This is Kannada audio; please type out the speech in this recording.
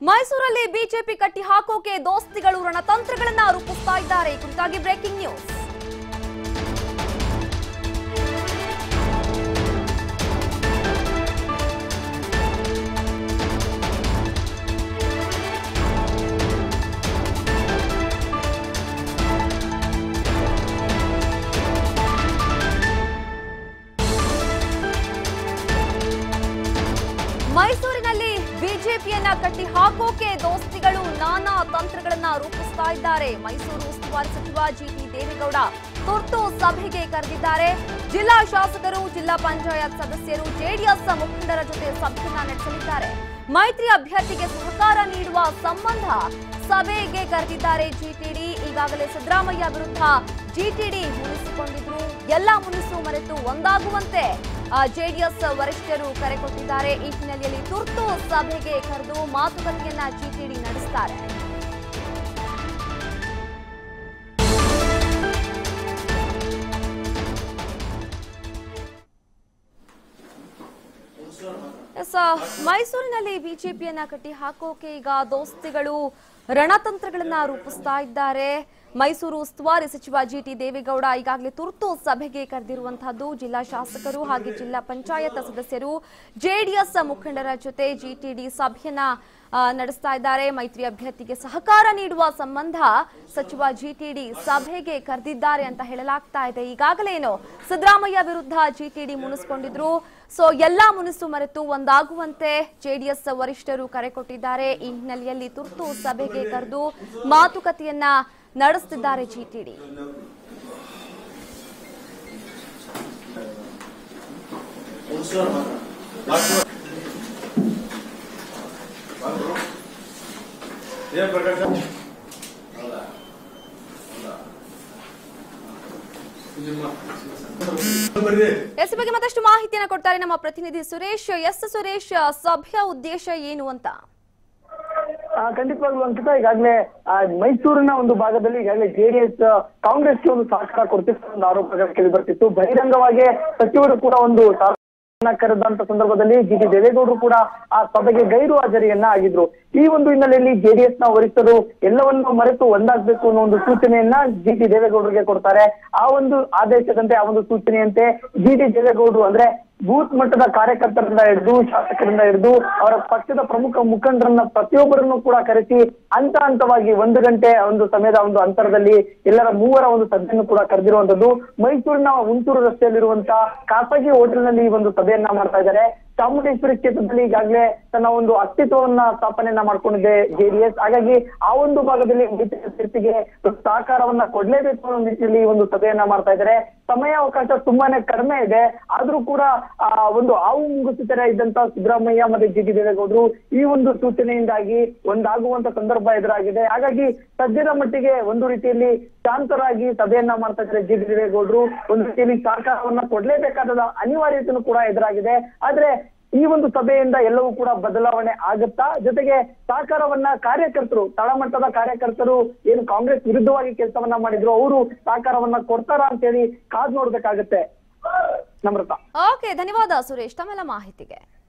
ಮೈಸೂರಲ್ಲಿ ಬಿಜೆಪಿ ಕಟ್ಟಿ ಹಾಕೋಕೆ ದೋಸ್ತಿಗಳು ರಣತಂತ್ರಗಳನ್ನ ರೂಪಿಸ್ತಾ ಇದ್ದಾರೆ. ಈ ಕುರಿತಾಗಿ ಬ್ರೇಕಿಂಗ್ ನ್ಯೂಸ್. ಮೈಸೂರಿನಲ್ಲಿ ಬಿಜೆಪಿಯನ್ನ ಕಟ್ಟಿ ಹಾಕೋಕೆ ದೋಸ್ತಿಗಳು ನಾನಾ ತಂತ್ರಗಳನ್ನ ರೂಪಿಸ್ತಾ ಇದ್ದಾರೆ. ಮೈಸೂರು ಉಸ್ತುವಾರಿ ಸಚಿವ ಜಿಟಿ ದೇವೇಗೌಡ ತುರ್ತು ಸಭೆಗೆ ಕರೆದಿದ್ದಾರೆ. ಜಿಲ್ಲಾ ಶಾಸಕರು, ಜಿಲ್ಲಾ ಪಂಚಾಯತ್ ಸದಸ್ಯರು, ಜೆಡಿಎಸ್ ಮುಖಂಡರ ಜೊತೆ ಸಭೆಯನ್ನ ನಡೆಸಲಿದ್ದಾರೆ. ಮೈತ್ರಿ ಅಭ್ಯರ್ಥಿಗೆ ಸಹಕಾರ ನೀಡುವ ಸಂಬಂಧ ಸಭೆಗೆ ಕರೆದಿದ್ದಾರೆ ಜಿಟಿಡಿ. ಈಗಾಗಲೇ ಸಿದ್ದರಾಮಯ್ಯ ವಿರುದ್ಧ ಜಿಟಿಡಿ ಮುನಿಸಿಕೊಂಡಿದ್ರು. ಎಲ್ಲ ಮುನಿಸು ಮರೆತು ಒಂದಾಗುವಂತೆ ಜೆಡಿಎಸ್ ವರಿಷ್ಠರು ಕರೆ ಕೊಟ್ಟಿದ್ದಾರೆ. ಈ ಹಿನ್ನೆಲೆಯಲ್ಲಿ ತುರ್ತು ಸಭೆಗೆ ಕರೆದು ಮಾತುಕತೆಯನ್ನ ಜಿಟಿಡಿ ನಡೆಸುತ್ತಾರೆ. ಮೈಸೂರಿನಲ್ಲಿ ಬಿಜೆಪಿಯನ್ನ ಕಟ್ಟಿ ಹಾಕೋಕೆ ಈಗ ದೋಸ್ತಿಗಳು ರಣತಂತ್ರಗಳನ್ನ ರೂಪಿಸ್ತಾ ಇದ್ದಾರೆ. ಮೈಸೂರು ಉಸ್ತುವಾರಿ ಸಚಿವ ಜಿಟಿ ದೇವೇಗೌಡ ಈಗಾಗಲೇ ತುರ್ತು ಸಭೆಗೆ ಕರೆದಿರುವಂತಹದ್ದು. ಜಿಲ್ಲಾ ಶಾಸಕರು ಹಾಗೆ ಜಿಲ್ಲಾ ಪಂಚಾಯತ್ ಸದಸ್ಯರು, ಜೆಡಿಎಸ್ ಮುಖಂಡರ ಜೊತೆ ಜಿಟಿಡಿ ಸಭೆಯನ್ನ ನಡೆಸ್ತಾ ಇದ್ದಾರೆ. ಮೈತ್ರಿ ಅಭ್ಯರ್ಥಿಗೆ ಸಹಕಾರ ನೀಡುವ ಸಂಬಂಧ ಸಚಿವ ಜಿಟಿಡಿ ಸಭೆಗೆ ಕರೆದಿದ್ದಾರೆ ಅಂತ ಹೇಳಲಾಗ್ತಾ ಇದೆ. ಈಗಾಗಲೇನು ಸಿದ್ದರಾಮಯ್ಯ ವಿರುದ್ಧ ಜಿಟಿಡಿ ಮುನಿಸಿಕೊಂಡಿದ್ರು. ಎಲ್ಲ ಮುನಿಸು ಮರೆತು ಒಂದಾಗುವಂತೆ ಜೆಡಿಎಸ್ ವರಿಷ್ಠರು ಕರೆ ಕೊಟ್ಟಿದ್ದಾರೆ. ಈ ಹಿನ್ನೆಲೆಯಲ್ಲಿ ತುರ್ತು ಸಭೆಗೆ ಕರೆದು ಮಾತುಕತೆಯನ್ನ ನಡೆಸುತ್ತಿದ್ದಾರೆ ಜಿಟಿಡಿ. ಎಸ್ ಬಗ್ಗೆ ಮತ್ತಷ್ಟು ಮಾಹಿತಿಯನ್ನು ಕೊಡ್ತಾರೆ ನಮ್ಮ ಪ್ರತಿನಿಧಿ ಸುರೇಶ್. ಸುರೇಶ್, ಸಭೆಯ ಉದ್ದೇಶ ಏನು ಅಂತ? ಖಂಡಿತವಾಗ್ಲೂ ಅಂಕಿತ, ಈಗಾಗಲೇ ಮೈಸೂರಿನ ಒಂದು ಭಾಗದಲ್ಲಿ ಈಗಾಗಲೇ ಜೆಡಿಎಸ್ ಕಾಂಗ್ರೆಸ್ಗೆ ಒಂದು ಸಹಕಾರ ಕೊಡ್ತಿತ್ತು ಒಂದು ಆರೋಪಗಳು ಕೇಳಿ ಬರ್ತಿತ್ತು. ಬಹಿರಂಗವಾಗಿ ಸಚಿವರು ಕೂಡ ಒಂದು ಕರೆದಂತ ಸಂದರ್ಭದಲ್ಲಿ ಜಿಟಿ ದೇವೇಗೌಡರು ಕೂಡ ಆ ಸಭೆಗೆ ಗೈರು ಹಾಜರಿಯನ್ನ ಆಗಿದ್ರು. ಈ ಒಂದು ಹಿನ್ನೆಲೆಯಲ್ಲಿ ಜೆಡಿಎಸ್ ನ ವರಿಷ್ಠರು ಎಲ್ಲವನ್ನೂ ಮರೆತು ಒಂದಾಗಬೇಕು ಅನ್ನೋ ಒಂದು ಸೂಚನೆಯನ್ನ ಜಿಟಿ ದೇವೇಗೌಡರಿಗೆ ಕೊಡ್ತಾರೆ. ಆ ಒಂದು ಆದೇಶದಂತೆ, ಆ ಒಂದು ಸೂಚನೆಯಂತೆ ಜಿಟಿ ದೇವೇಗೌಡರು ಅಂದ್ರೆ ಬೂತ್ ಮಟ್ಟದ ಕಾರ್ಯಕರ್ತರಿಂದ ಹಿಡಿದು ಶಾಸಕರಿಂದ ಹಿಡಿದು ಅವರ ಪಕ್ಷದ ಪ್ರಮುಖ ಮುಖಂಡರನ್ನ ಪ್ರತಿಯೊಬ್ಬರನ್ನು ಕೂಡ ಕರೆಸಿ ಹಂತ ಹಂತವಾಗಿ 1 ಗಂಟೆ ಒಂದು ಸಮಯದ ಒಂದು ಅಂತರದಲ್ಲಿ ಎಲ್ಲರ ಮೂವರ ಒಂದು ಸಭೆಯನ್ನು ಕೂಡ ಕರೆದಿರುವಂತದ್ದು. ಮೈಸೂರಿನ ಹುಣಸೂರು ರಸ್ತೆಯಲ್ಲಿರುವಂತಹ ಖಾಸಗಿ ಹೋಟೆಲ್ನಲ್ಲಿ ಈ ಒಂದು ಸಭೆಯನ್ನ ಮಾಡ್ತಾ ಇದ್ದಾರೆ. ಚಾಮುಂಡೇಶ್ವರಿ ಕ್ಷೇತ್ರದಲ್ಲಿ ಈಗಾಗಲೇ ತನ್ನ ಒಂದು ಅಸ್ತಿತ್ವವನ್ನ ಸ್ಥಾಪನೆಯನ್ನ ಮಾಡ್ಕೊಂಡಿದೆ ಜೆಡಿಎಸ್. ಹಾಗಾಗಿ ಆ ಒಂದು ಭಾಗದಲ್ಲಿ ಅಭ್ಯರ್ಥಿಗೆ ಸಹಕಾರವನ್ನ ಕೊಡ್ಲೇಬೇಕು ಅನ್ನೋ ನಿಟ್ಟಿನಲ್ಲಿ ಈ ಒಂದು ಸಭೆಯನ್ನ ಮಾಡ್ತಾ ಇದ್ದಾರೆ. ಸಮಯಾವಕಾಶ ತುಂಬಾನೇ ಕಡಿಮೆ ಇದೆ. ಆದ್ರೂ ಕೂಡ ಒಂದು ಹಾವು ಮುಂಗುಸಿ ತರ ಇದ್ದಂತ ಸಿದ್ದರಾಮಯ್ಯ ಮತ್ತೆ ಜಿಟಿ ದೇವೇಗೌಡರು ಈ ಒಂದು ಸೂಚನೆಯಿಂದಾಗಿ ಒಂದಾಗುವಂತ ಸಂದರ್ಭ ಎದುರಾಗಿದೆ. ಹಾಗಾಗಿ ಸದ್ಯದ ಮಟ್ಟಿಗೆ ಒಂದು ರೀತಿಯಲ್ಲಿ ಶಾಂತರಾಗಿ ಸಭೆಯನ್ನ ಮಾಡ್ತಾ ಇದ್ದಾರೆ ಜಿಟಿ ದೇವೇಗೌಡರು. ಒಂದು ರೀತಿಯಲ್ಲಿ ಸಹಕಾರವನ್ನ ಕೊಡ್ಲೇಬೇಕಾದ ಅನಿವಾರ್ಯತೆಯೂ ಕೂಡ ಎದುರಾಗಿದೆ. ಆದ್ರೆ ಈ ಒಂದು ಸಭೆಯಿಂದ ಎಲ್ಲವೂ ಕೂಡ ಬದಲಾವಣೆ ಆಗುತ್ತಾ? ಜೊತೆಗೆ ಸಹಕಾರವನ್ನ ಕಾರ್ಯಕರ್ತರು, ತಳಮಟ್ಟದ ಕಾರ್ಯಕರ್ತರು ಏನು ಕಾಂಗ್ರೆಸ್ ವಿರುದ್ಧವಾಗಿ ಕೆಲಸವನ್ನ ಮಾಡಿದ್ರು, ಅವರು ಸಹಕಾರವನ್ನ ಕೊಡ್ತಾರಾ ಅಂತ ಹೇಳಿ ಕಾದ್ ನೋಡ್ಬೇಕಾಗತ್ತೆ. ನಮ್ರತಾ. ಓಕೆ, ಧನ್ಯವಾದ ಸುರೇಶ್ ತಮ್ಮೆಲ್ಲ ಮಾಹಿತಿಗೆ.